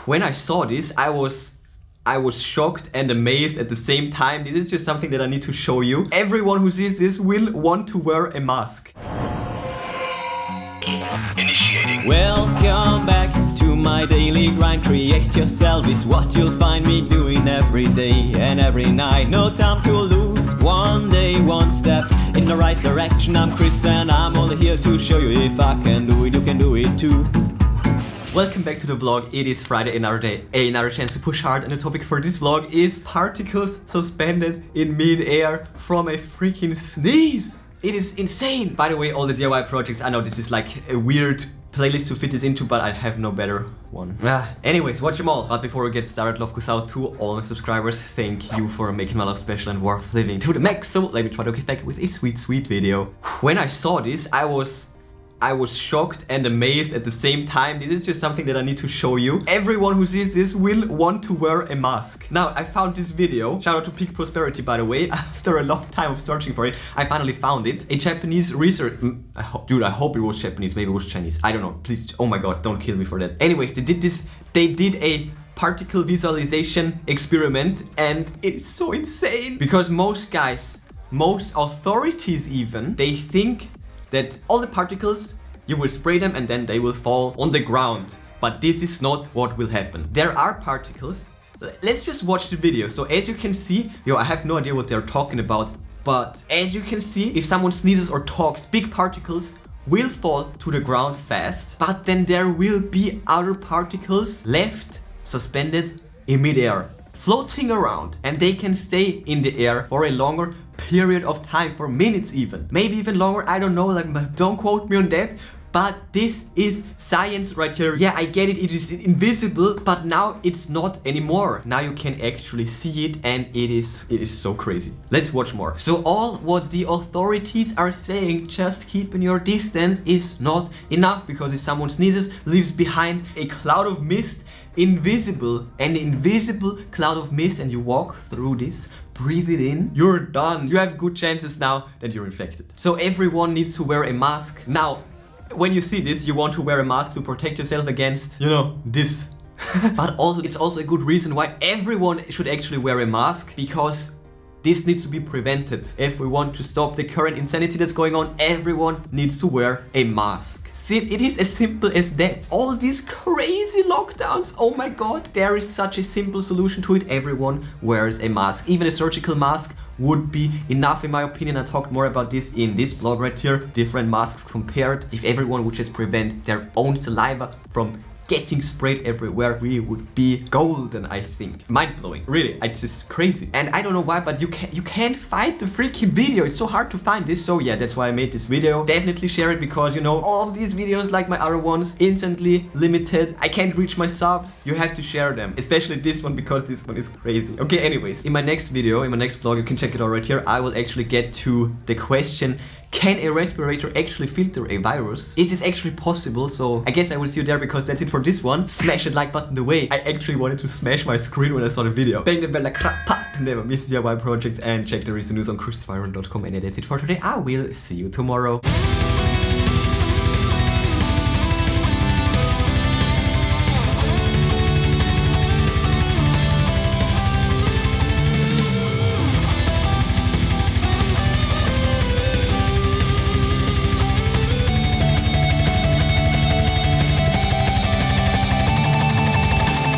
When I saw this, I was shocked and amazed at the same time. This is just something that I need to show you. Everyone who sees this will want to wear a mask. Initiating. Welcome back to my daily grind. Create yourself is what you'll find me doing every day and every night. No time to lose. One day, one step in the right direction. I'm Chris and I'm only here to show you if I can do it, you can do it too. Welcome back to the vlog. It is Friday, another day, another chance to push hard, and the topic for this vlog is particles suspended in mid-air from a freaking sneeze. It is insane. By the way, all the DIY projects, I know this is like a weird playlist to fit this into, but I have no better one. Anyways, watch them all. But before we get started, love goes out to all my subscribers. Thank you for making my life special and worth living to the max. So let me try to get back with a sweet video. When I saw this, I was shocked and amazed at the same time. This is just something that I need to show you. Everyone who sees this will want to wear a mask. Now, I found this video. Shout out to Peak Prosperity, by the way. After a long time of searching for it, I finally found it. A Japanese research... Dude, I hope it was Japanese. Maybe it was Chinese. I don't know. Please, oh my god, don't kill me for that. Anyways, they did this. They did a particle visualization experiment, and it's so insane. Because most guys, most authorities even, they think that all the particles, you will spray them and then they will fall on the ground. But this is not what will happen. There are particles. Let's just watch the video. So as you can see, I have no idea what they're talking about. But as you can see, if someone sneezes or talks, big particles will fall to the ground fast. But then there will be other particles left suspended in mid-air, floating around. And they can stay in the air for a longer period of time, for minutes even, maybe even longer. I don't know, like, don't quote me on that, but this is science right here. Yeah, I get it, it is invisible, but now it's not anymore. Now you can actually see it, and it is so crazy. Let's watch more. So all what the authorities are saying, just keeping your distance, is not enough, because if someone sneezes, leaves behind a cloud of mist, an invisible cloud of mist, and you walk through this, breathe it in, you're done. You have good chances now that you're infected. So everyone needs to wear a mask. Now, when you see this, you want to wear a mask to protect yourself against, you know, this. But also, it's also a good reason why everyone should actually wear a mask, because this needs to be prevented. If we want to stop the current insanity that's going on, everyone needs to wear a mask. It is as simple as that. All these crazy lockdowns, oh my god, there is such a simple solution to it. Everyone wears a mask. Even a surgical mask would be enough, in my opinion. I talked more about this in this blog right here. Different masks compared. If everyone would just prevent their own saliva from getting sprayed everywhere, we would be golden, I think. Mind-blowing, really. It's just crazy. And I don't know why, but you can't find the freaking video. It's so hard to find this. So yeah, that's why I made this video. Definitely share it, because, you know, all of these videos, like my other ones, instantly limited. I can't reach my subs. You have to share them, especially this one, because this one is crazy. Okay, anyways, in my next video, in my next vlog, you can check it out right here, I will actually get to the question: can a respirator actually filter a virus? Is this actually possible? So I guess I will see you there, because that's it for this one. Smash that like button the way I actually wanted to smash my screen when I saw the video. Bang the bell like clap, to never miss DIY projects, and check the recent news on chrisviron.com. And that's it for today. I will see you tomorrow.